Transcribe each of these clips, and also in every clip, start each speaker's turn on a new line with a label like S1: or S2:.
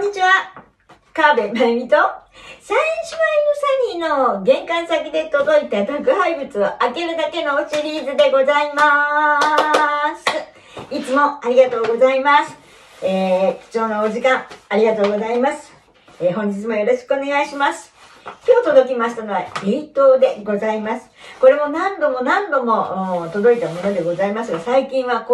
S1: にちは。川辺まゆみと、三姉妹のサニーの玄関先で届いた宅配物を開けるだけのシリーズでございます。いつもありがとうございます。貴重なお時間ありがとうございます。本日もよろしくお願いします。今日届きましたのは冷凍でございます。これも何度も届いたものでございますが、最近は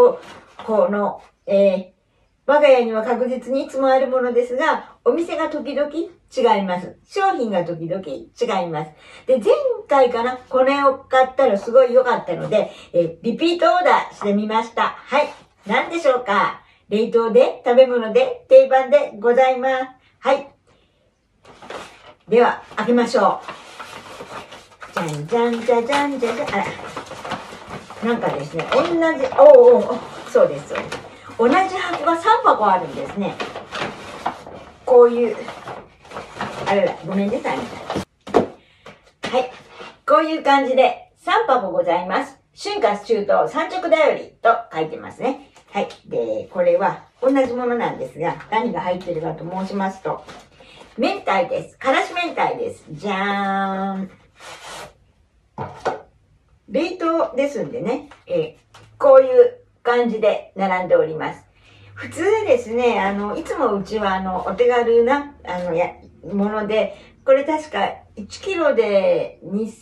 S1: 我が家には確実にいつもあるものですが、お店が時々違います。商品が時々違います。で、前回かな、これを買ったらすごい良かったので、リピートオーダーしてみました。はい。何でしょうか？冷凍で、食べ物で、定番でございます。はい。では、開けましょう。じゃんじゃんじゃじゃんじゃじゃん。あら。なんかですね、そうです。同じ箱が3箱あるんですね。こういう、ごめんねさい。はい。こういう感じで3箱ございます。春夏秋冬三直だよりと書いてますね。はい。で、これは同じものなんですが、何が入ってるかと申しますと、明太です。からし明太です。じゃーん。冷凍ですんでね、こういう感じで並んでおります。普通ですね、いつもうちはお手軽な、もので、これ確か1キロで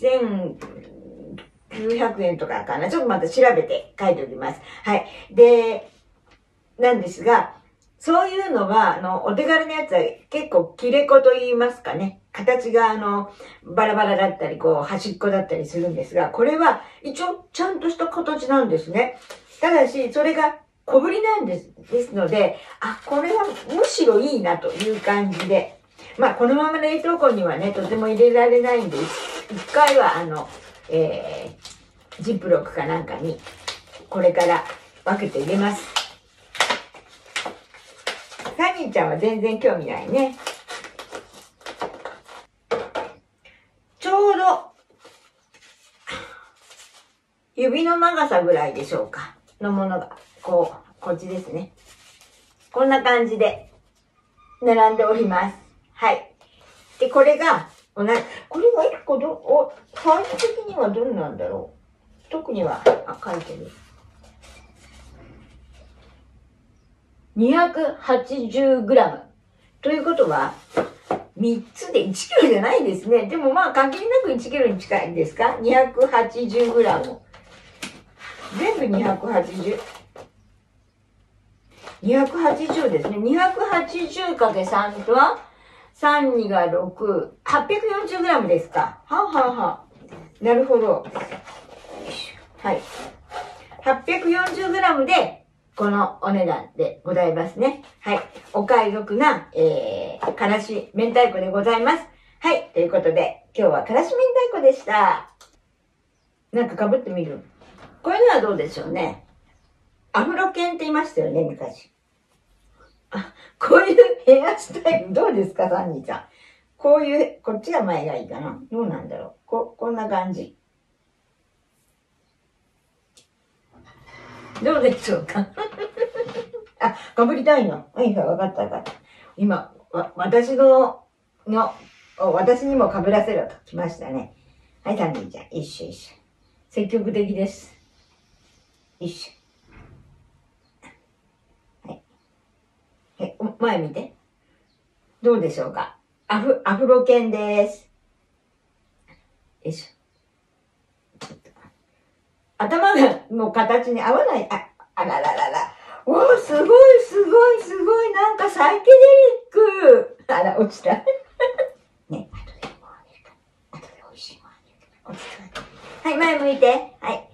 S1: 2900円とかかな。ちょっとまた調べて書いておきます。はい。で、なんですが、そういうのは、お手軽なやつは結構切れ子と言いますかね。形がバラバラだったり、端っこだったりするんですが、これは一応ちゃんとした形なんですね。ただし、それが小ぶりなんです。ですので、これはむしろいいなという感じで。まあ、このまま冷凍庫にはね、とても入れられないんで、一回はジップロックかなんかに、これから分けて入れます。サニーちゃんは全然興味ないね。ちょうど、指の長さぐらいでしょうか。のものが、こっちですね。こんな感じで、並んでおります。はい。で、これが、これは1個サイズ的にはどんなんだろう。特には、書いてる。280g。ということは、3つで1キロじゃないですね。でもまあ、限りなく1キロに近いんですか？ 280g。全部280。280ですね。280×3 とは、3、2が6、840g ですか。なるほど。はい。840g で、このお値段でございますね。はい。お買い得な、からし明太子でございます。はい。ということで、今日はからし明太子でした。なんか被ってみる？こういうのはどうでしょうね。アフロ犬って言いましたよね、昔。こういうヘアスタイルどうですか、サンニーちゃん。こっちが前がいいかな。どうなんだろう。こんな感じ。どうでしょうか。被りたいの。はい、わかった。今、私にも被らせろと来ましたね。はい、サンニーちゃん。一緒。積極的です。一緒。はい。前見て。どうでしょうか。アフロ犬です。よいしょ。頭の形に合わない。あらら。おー、すごい。なんかサイケデリック。あら、落ちた。ね、後で美味しいもんあげるから。はい、前向いて。はい。